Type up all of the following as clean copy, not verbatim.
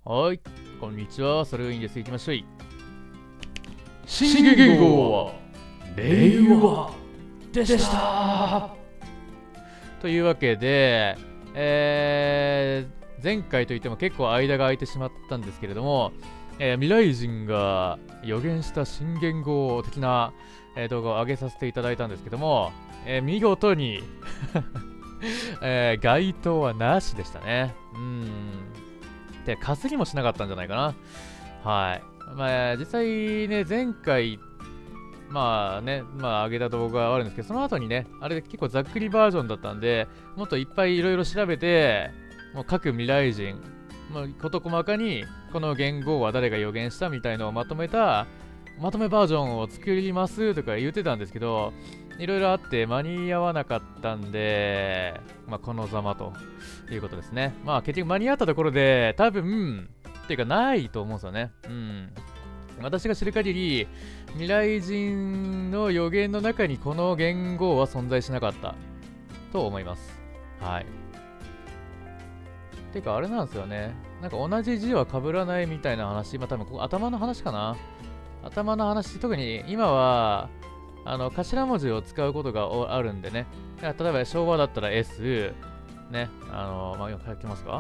はい、こんにちは。それがいいんです。行きましょう。新元号は令和でした。というわけで、前回といっても結構間が空いてしまったんですけれども、未来人が予言した新元号的な、動画を上げさせていただいたんですけども、見事に、該当はなしでしたね。で、かすりもしなかったんじゃないかな。はい。まあ、実際ね、前回、上げた動画があるんですけど、その後にね、あれ結構ざっくりバージョンだったんで、もっといっぱいいろいろ調べて、もう各未来人、事細かに、この元号は誰が予言したみたいのをまとめバージョンを作りますとか言ってたんですけど、いろいろあって間に合わなかったんで、このざまということですね。結局間に合ったところで、多分、っていうかないと思うんですよね。私が知る限り、未来人の予言の中にこの元号は存在しなかったと思います。はい。てかあれなんですよね。なんか同じ字は被らないみたいな話、多分頭の話かな。頭の話、特に今は、頭文字を使うことがあるんでね。例えば昭和だったら S、ね、今書きますか？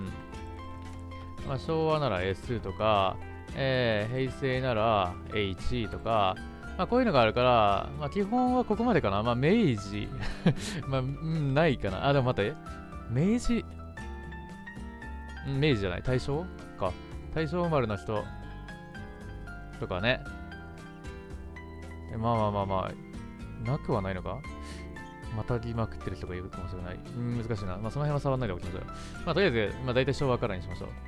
昭和なら S とか、平成なら H とか、こういうのがあるから、基本はここまでかな。明治、ないかな。でも待って、明治じゃない、大正か。大正生まれの人とかね。なくはないのか。またぎまくってる人がいるかもしれない。難しいな。その辺は触らないでおきましょう。とりあえず、大体昭和からにしましょう。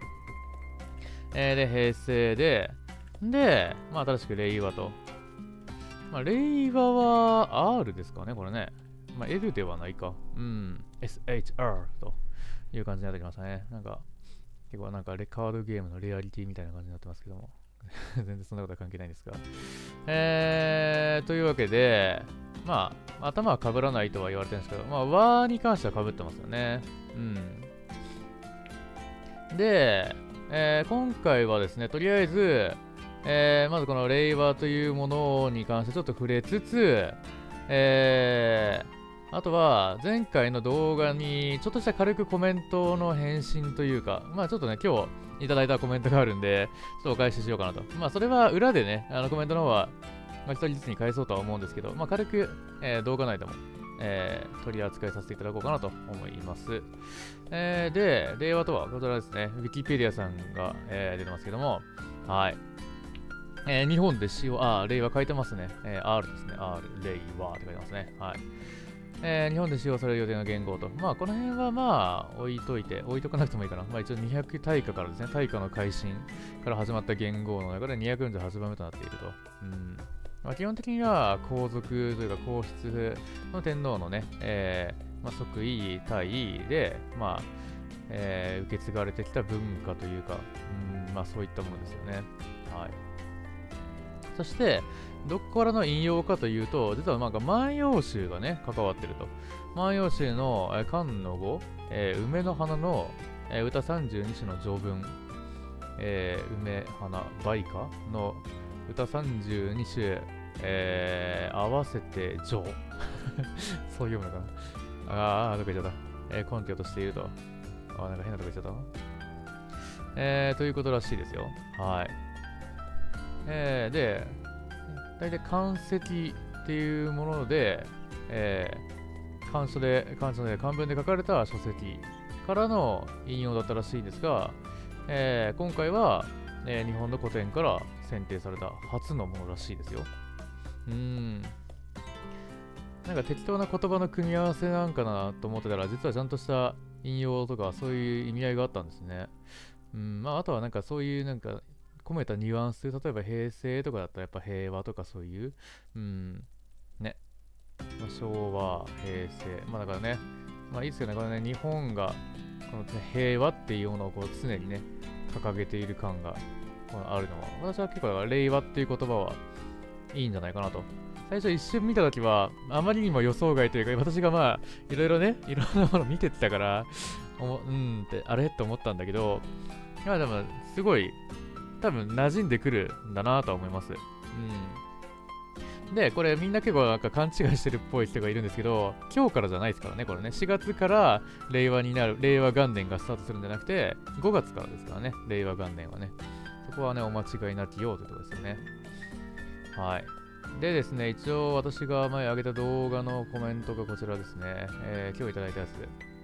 で、平成で、新しく令和と。令和は R ですかね、これね。L ではないか。SHR という感じになってきましたね。結構カードゲームのレアリティみたいな感じになってますけども。全然そんなことは関係ないんですが。というわけで、頭は被らないとは言われてるんですけど、和に関しては被ってますよね。で、今回はですね、とりあえず、まずこの令和というものに関してちょっと触れつつ、あとは前回の動画にちょっとした軽くコメントの返信というか、ちょっとね、今日いただいたコメントがあるんで、ちょっとお返ししようかなと。それは裏でね、コメントの方は、一人ずつに返そうとは思うんですけど、軽く、動画内でも、取り扱いさせていただこうかなと思います。で、令和とはこちらですね、Wikipedia さんが、出てますけども、はい。日本で使用、令和書いてますね。R ですね。R、令和って書いてますね。はい。日本で使用される予定の元号と。この辺は置いとかなくてもいいかな。一応200大化からですね、大化の改新から始まった元号の中で248番目となっていると。基本的には皇族というか皇室の天皇のね、即位、退位で、受け継がれてきた文化というか、そういったものですよね。はい。そして、どこからの引用かというと、実は万葉集がね、関わってると。万葉集の漢の語、梅の花の歌32首の序文、梅花梅花の歌32首、合わせて序そう読むのかな。どこ行っちゃった。根拠としていると。変なとこ行っちゃったな。ということらしいですよ。はい。で、大体漢石っていうもので、漢文で書かれた書籍からの引用だったらしいんですが、今回は、日本の古典から選定された初のものらしいですよ。適当な言葉の組み合わせなんかなと思ってたら、実はちゃんとした引用とかそういう意味合いがあったんですね。あとはそういう込めたニュアンス、例えば平成とかだったらやっぱ平和とかそういう、ね。昭和、平成。だからね、いいですよね。これね、日本が、この平和っていうものを常にね、掲げている感があるのは、私は結構令和っていう言葉はいいんじゃないかなと。最初一瞬見たときは、あまりにも予想外というか、私がいろいろね、いろんなもの見てたから、あれって思ったんだけど、 まあでも、すごい、多分馴染んでくるんだなとは思います。で、これみんな結構なんか勘違いしてるっぽい人がいるんですけど、今日からじゃないですからね、これね。4月から令和元年がスタートするんじゃなくて、5月からですからね、令和元年はね。そこはね、お間違いなきようということですよね。はい。でですね、一応私が前上げた動画のコメントがこちらですね。今日いただいたやつ。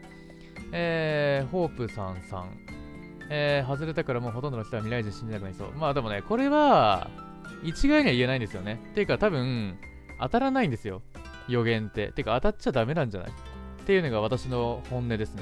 ホープさん。外れたからもうほとんどの人は未来人信じなくなりそう。まあでもね、これは、一概には言えないんですよね。ていうか多分、当たらないんですよ。予言って。てか当たっちゃダメなんじゃないっていうのが私の本音ですね。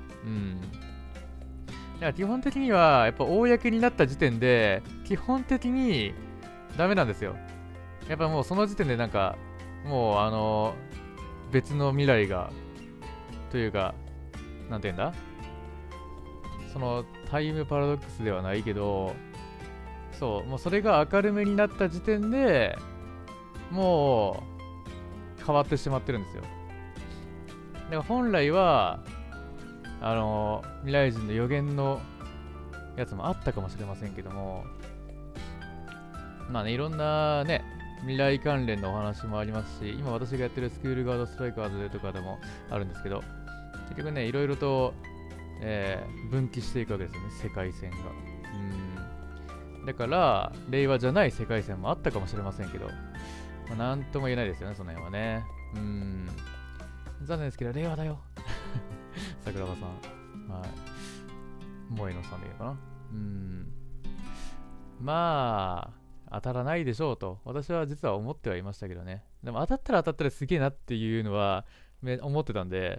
いや基本的には、やっぱ公になった時点で、基本的にダメなんですよ。やっぱもうその時点でなんか、もう別の未来が、というか、なんて言うんだそのタイムパラドックスではないけど、そう、もうそれが明るめになった時点でもう変わってしまってるんですよ。だから本来は、未来人の予言のやつもあったかもしれませんけども、まあね、いろんなね、未来関連のお話もありますし、今私がやってるスクールガードストライカーズとかでもあるんですけど、結局ね、いろいろと、分岐していくわけですよね、世界線が。だから、令和じゃない世界線もあったかもしれませんけど、まあ、なんとも言えないですよね、その辺はね。残念ですけど、令和だよ。桜庭さん。はい。萌えのさんでいいのかな。まあ、当たらないでしょうと、私は実は思ってはいましたけどね。でも当たったらすげえなっていうのは思ってたんで、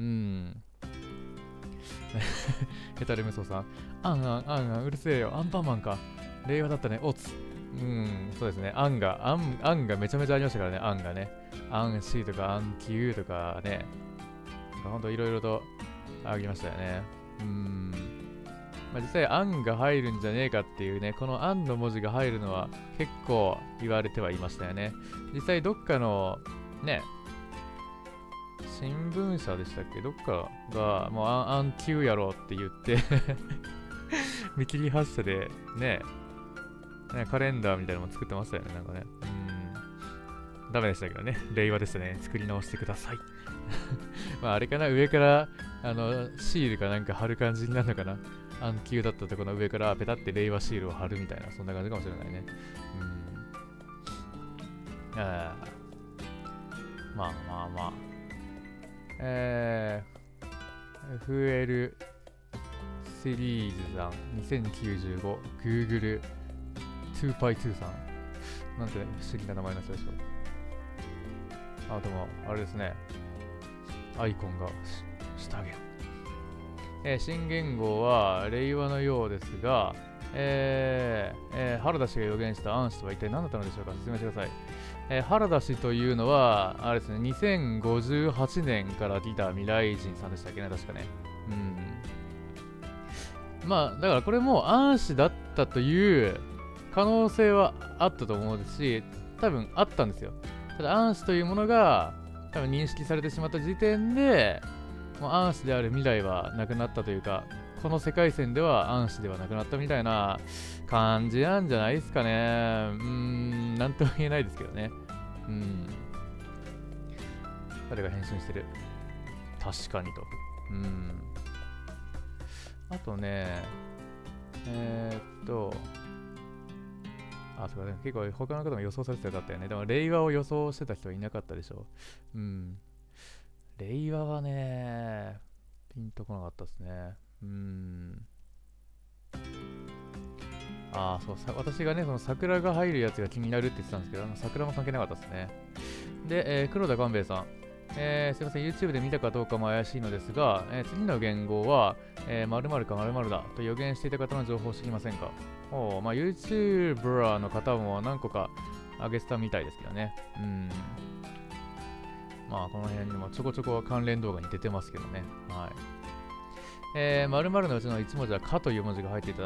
ヘタレムソさん。あん、うるせえよ。アンパンマンか。令和だったね。おつ。そうですね。アンがめちゃめちゃありましたからね。アンがね。アン C とかアン Q とかね。ほんといろいろとありましたよね。まあ、実際、アンが入るんじゃねえかっていうね、このアンの文字が入るのは結構言われてはいましたよね。実際、どっかのね、新聞社でしたっけどっかが、もうアン Q やろうって言って見切り発車でね、カレンダーみたいなのも作ってましたよね、なんかね。ダメでしたけどね。令和でしたね。作り直してください。まあ、あれかな、上から、シールかなんか貼る感じになるのかな。暗球だったところの上からペタって令和シールを貼るみたいな、そんな感じかもしれないね。まあ。FL シリーズさん、2095、Google、2π2 さん。なんて不思議な名前の人でしょう。あとも、あれですね。アイコンが下着。新元号は令和のようですが、原田氏が予言した暗視とは一体何だったのでしょうか。説明してください。原田氏というのは、あれですね、2058年から来た未来人さんでしたっけね、確かね。まあ、だからこれも暗視だったという可能性はあったと思うし、多分あったんですよ。ただ暗視というものが多分認識されてしまった時点で、もう暗視である未来はなくなったというか、この世界線では暗視ではなくなったみたいな感じなんじゃないですかね。なんとも言えないですけどね。誰が返信してる。確かにと。あとね、そうかね、結構他の方も予想されてたかったよね。でも令和を予想してた人はいなかったでしょ。令和はね、ピンとこなかったですね。そう、私がね、その桜が入るやつが気になるって言ってたんですけど、桜も関係なかったですね。で、黒田官兵衛さん。すいません、YouTube で見たかどうかも怪しいのですが、次の言語は、〇〇か〇〇だと予言していた方の情報を知りませんか。YouTuber の方も何個か上げてたみたいですけどね。まあ、この辺にもちょこちょこ関連動画に出てますけどね。はい。〇〇のうちの1文字はかという文字が入っていた。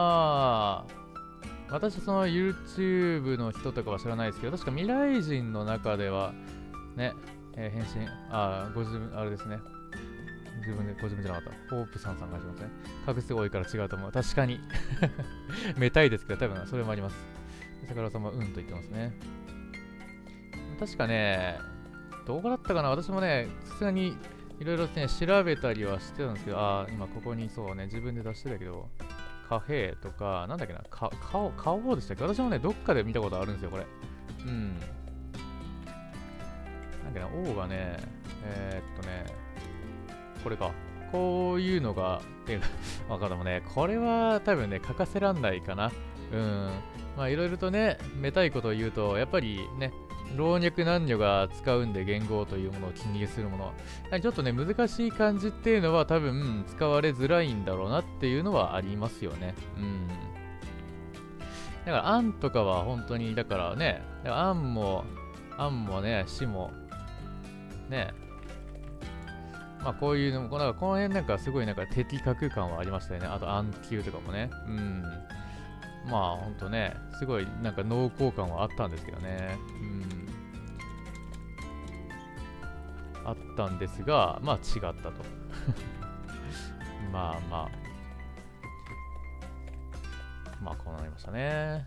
私、その YouTube の人とかは知らないですけど、確か未来人の中では、ね、返信、あれですね。 自分じゃなかった。ホープさんが始まったね。画数多いから違うと思う。確かに。めたいですけど、多分それもあります。桜さんもと言ってますね。確かね、どこだったかな、私もね、さすがにいろいろね、調べたりはしてたんですけど、今ここにそうね、自分で出してたけど、カフェとか、なんだっけな、顔でしたっけ、私もね、どっかで見たことあるんですよ、これ。なんだっけな、王がね、これか。こういうのが、わかんないもね、これは多分ね、欠かせらんないかな。まあいろいろとね、めたいことを言うと、やっぱりね、老若男女が使うんで言語というものを記入するもの。ちょっとね、難しい漢字っていうのは多分使われづらいんだろうなっていうのはありますよね。だから、あんとかは本当に、だからね、あんもね、しも、ね、まあこういうのも、この辺なんかすごいなんか的確感はありましたよね。あと、暗球とかもね。まあほんとね、すごいなんか濃厚感はあったんですけどね。あったんですが、まあ違ったと。まあこうなりましたね。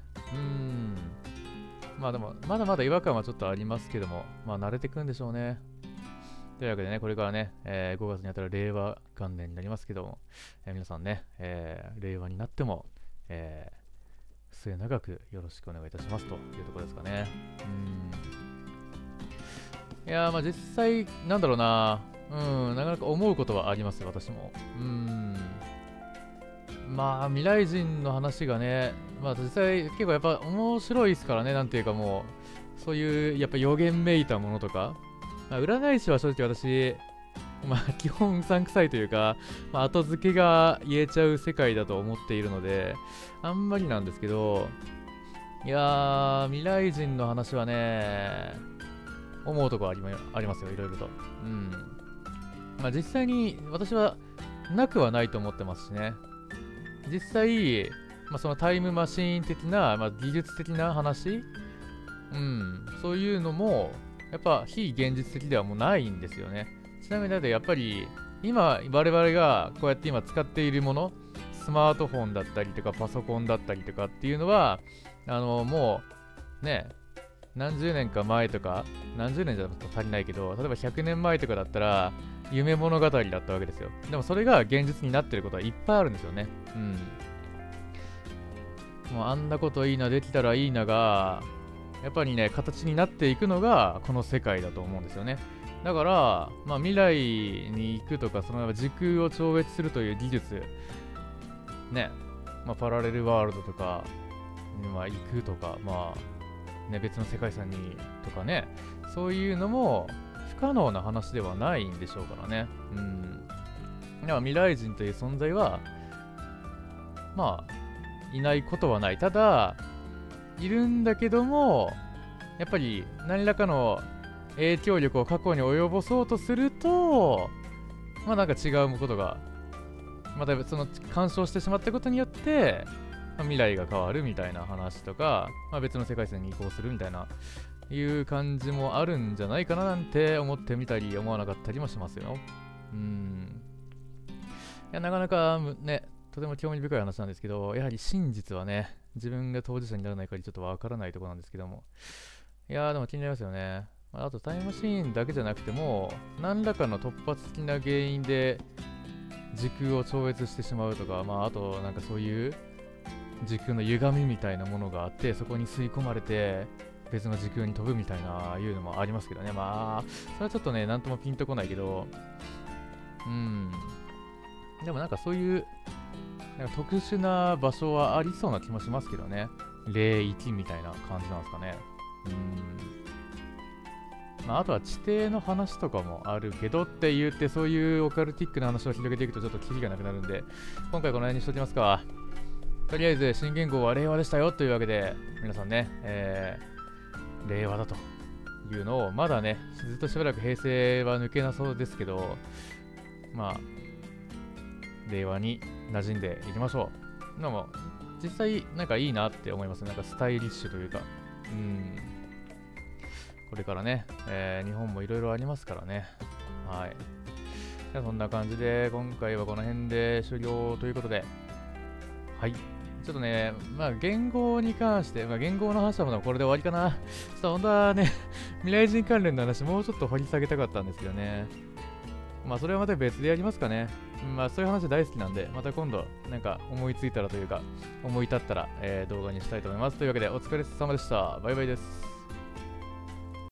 まあでも、まだまだ違和感はちょっとありますけども、まあ慣れてくんでしょうね。というわけでね、これからね、5月にあたる令和元年になりますけども、皆さんね、令和になっても、末永くよろしくお願いいたしますというところですかね。いやー、まあ実際、なんだろうな、なかなか思うことはありますよ、私も。まあ、未来人の話がね、まあ実際結構やっぱ面白いですからね、なんていうかもう、そういうやっぱ予言めいたものとか、まあ、占い師は正直私、まあ基本うさんくさいというか、まあ、後付けが言えちゃう世界だと思っているので、あんまりなんですけど、いやー、未来人の話はね、思うとこありますよ、いろいろと。まあ実際に私はなくはないと思ってますしね。実際、まあ、そのタイムマシーン的な、まあ、技術的な話、そういうのも、やっぱ非現実的ではもうないんですよね。ちなみにだってやっぱり、今、我々がこうやって今使っているもの、スマートフォンだったりとか、パソコンだったりとかっていうのは、もう、ね、何十年か前とか、何十年じゃ足りないけど、例えば100年前とかだったら、夢物語だったわけですよ。でもそれが現実になってることはいっぱいあるんですよね。もうあんなこといいな、できたらいいなが、やっぱりね、形になっていくのがこの世界だと思うんですよね。だから、まあ未来に行くとか、その時空を超越するという技術、ね、まあパラレルワールドとか、まあ行くとか、まあ、ね、別の世界遺産にとかね、そういうのも不可能な話ではないんでしょうからね。だから未来人という存在は、まあ、いないことはない。ただ、いるんだけども、やっぱり何らかの影響力を過去に及ぼそうとすると、まあなんか違うことが、またその干渉してしまったことによって、まあ、未来が変わるみたいな話とか、まあ、別の世界線に移行するみたいな、いう感じもあるんじゃないかななんて思ってみたり思わなかったりもしますよ。いや、なかなかね、とても興味深い話なんですけど、やはり真実はね、自分が当事者にならないからちょっとわからないところなんですけども。いやー、でも気になりますよね。あとタイムマシーンだけじゃなくても、何らかの突発的な原因で時空を超越してしまうとか、まああとなんかそういう時空の歪みみたいなものがあって、そこに吸い込まれて別の時空に飛ぶみたいないうのもありますけどね。まあ、それはちょっとね、なんともピンとこないけど、でもなんかそういうなんか特殊な場所はありそうな気もしますけどね。霊域みたいな感じなんですかね。まあ、あとは地底の話とかもあるけどって言って、そういうオカルティックな話を広げていくとちょっとキリがなくなるんで、今回この辺にしときますか。とりあえず新元号は令和でしたよというわけで、皆さんね、令和だというのを、まだね、ずっとしばらく平成は抜けなそうですけど、まあ、令和に馴染んでいきましょう。でも、実際なんかいいなって思います。なんかスタイリッシュというか、これからね、日本もいろいろありますからね。はい。 じゃあそんな感じで、今回はこの辺で終了ということで、はい。ちょっとね、まあ言語に関して、まあ言語の話はまだこれで終わりかな。ちょっと本当はね、未来人関連の話もうちょっと掘り下げたかったんですけどね。まあそれはまた別でやりますかね。まあそういう話大好きなんで、また今度なんか思いついたらというか、思い立ったら、動画にしたいと思います。というわけでお疲れ様でした。バイバイです。